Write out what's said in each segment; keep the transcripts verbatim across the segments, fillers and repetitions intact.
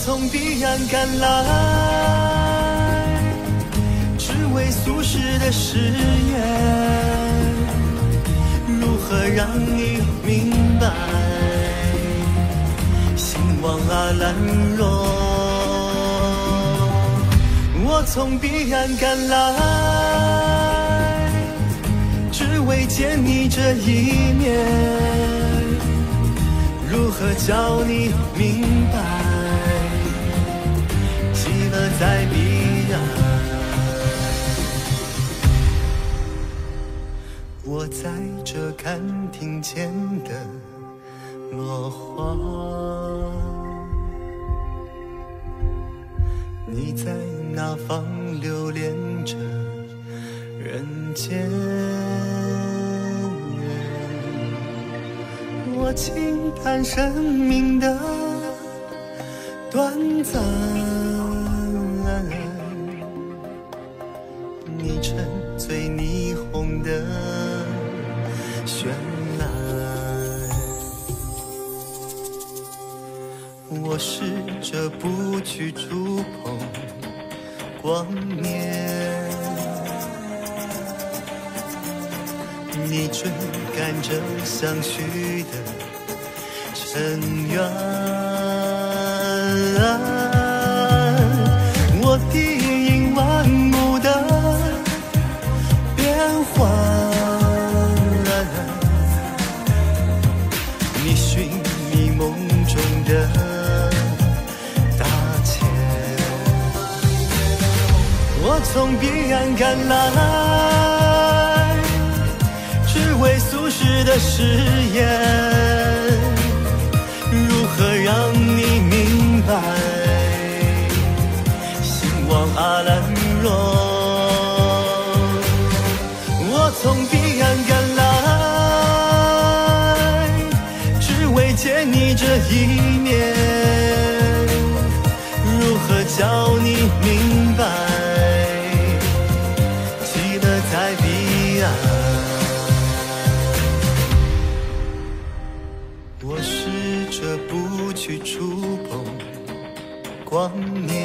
从彼岸赶来，只为俗世的誓言，如何让你明白？兴亡啊兰若，我从彼岸赶来，只为见你这一面，如何叫你明白？喜乐在彼岸，我在这看庭前的落花，你在那方留恋着人间。我轻叹生命的短暂，你沉醉霓虹的绚烂，我试着不去触碰光年，你追赶着相许的尘缘，我低吟万物的变幻，你寻觅梦中的大千，我从彼岸赶来，只为俗世的誓言，如何让你明白？兴亡啊兰若，我从彼岸赶来，只为见你这一面，如何叫你明白？喜乐在彼岸，我试着不去触碰光年，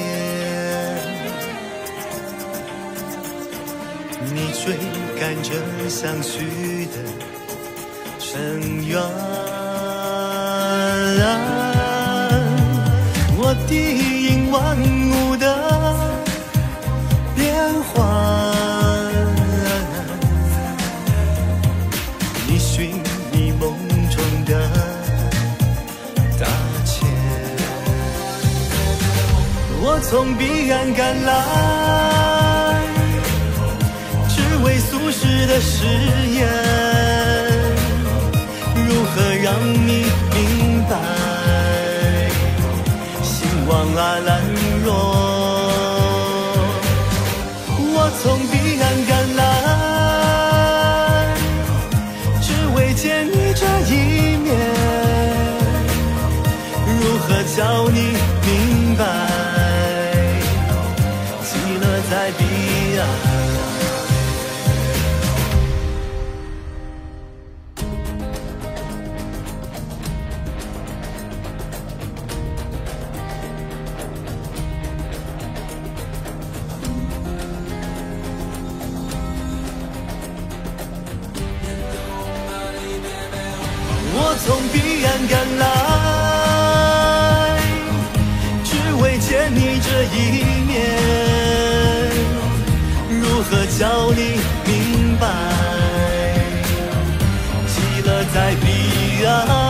你追赶着相许的尘缘，我低吟万物的变幻，你寻觅梦中的大千，我从彼岸赶来，只为俗世的誓言，如何让你明白？兴亡啊兰若，我从彼岸赶来，只为见你这一面，如何叫你明白？喜乐在彼岸，我从彼岸赶来，只为见你这一面，如何叫你明白？喜乐在彼岸。